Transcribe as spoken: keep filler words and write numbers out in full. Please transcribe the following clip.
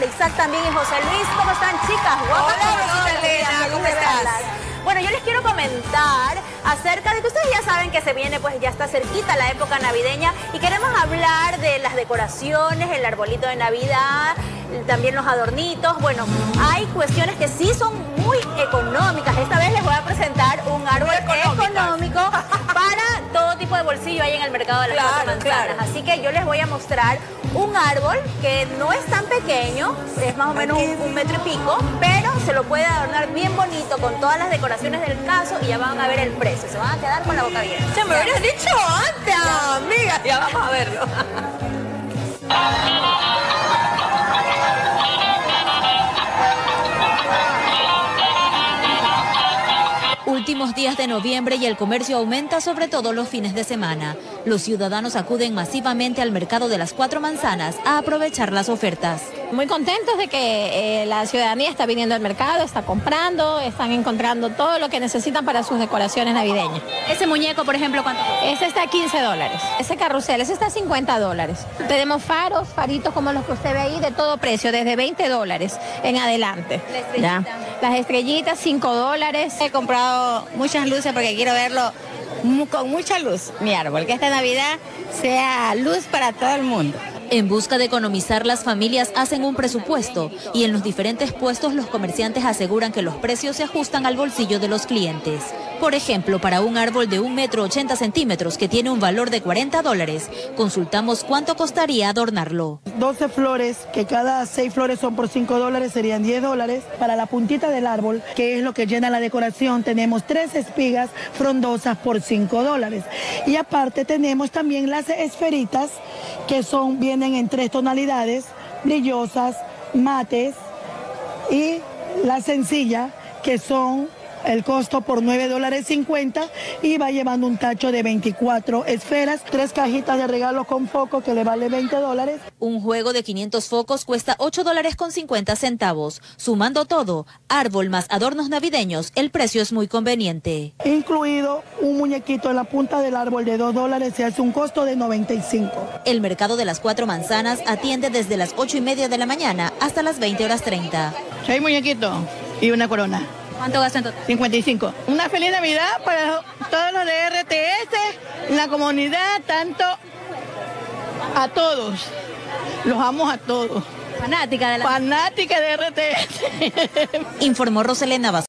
Isaac también y José Luis. ¿Cómo están, chicas? Guapas. Hola, Rosita Elena, ¿cómo estás? Bueno, yo les quiero comentar acerca de que ustedes ya saben que se viene, pues ya está cerquita la época navideña y queremos hablar de las decoraciones, el arbolito de Navidad, también los adornitos. Bueno, hay cuestiones que sí son muy económicas. Esta vez les voy a presentar un árbol económico para todo tipo de bolsillo ahí en el mercado de las Claro, cuatro manzanas. claro. Así que yo les voy a mostrar un árbol que no es tan pequeño, es más o menos un, un metro y pico, pero se lo puede adornar bien bonito con todas las decoraciones del caso y ya van a ver el precio. Se van a quedar con la boca abierta. Ya me lo hubieras dicho antes, amiga. Ya vamos a verlo. Últimos días de noviembre y el comercio aumenta, sobre todo los fines de semana. Los ciudadanos acuden masivamente al mercado de las Cuatro Manzanas a aprovechar las ofertas. Muy contentos de que eh, la ciudadanía está viniendo al mercado, está comprando, están encontrando todo lo que necesitan para sus decoraciones navideñas. Ese muñeco, por ejemplo, ¿cuánto cuesta? Ese está a quince dólares, ese carrusel, ese está a cincuenta dólares. Tenemos faros, faritos como los que usted ve ahí, de todo precio, desde veinte dólares en adelante. La estrellita. ¿Ya? Las estrellitas, cinco dólares. He comprado muchas luces porque quiero verlo mu- con mucha luz, mi árbol, que esta Navidad sea luz para todo el mundo. En busca de economizar, las familias hacen un presupuesto y en los diferentes puestos los comerciantes aseguran que los precios se ajustan al bolsillo de los clientes. Por ejemplo, para un árbol de un metro ochenta centímetros que tiene un valor de cuarenta dólares, consultamos cuánto costaría adornarlo. doce flores, que cada seis flores son por cinco dólares, serían diez dólares. Para la puntita del árbol, que es lo que llena la decoración, tenemos tres espigas frondosas por cinco dólares. Y aparte tenemos también las esferitas, que son bien en tres tonalidades, brillosas, mates, y la sencilla, que son el costo por nueve dólares cincuenta, y va llevando un tacho de veinticuatro esferas, tres cajitas de regalos con foco que le vale veinte dólares. Un juego de quinientos focos cuesta ocho dólares con cincuenta centavos. Sumando todo, árbol más adornos navideños, el precio es muy conveniente. Incluido un muñequito en la punta del árbol de dos dólares, se hace un costo de noventa y cinco. El mercado de las Cuatro Manzanas atiende desde las ocho y media de la mañana hasta las veinte horas treinta. Seis muñequitos y una corona. ¿Cuánto gasta en total? cincuenta y cinco. Una feliz Navidad para todos los de R T S, la comunidad, tanto a todos. Los amo a todos. Fanática de la... Fanática de R T S. Informó Roselena Vázquez.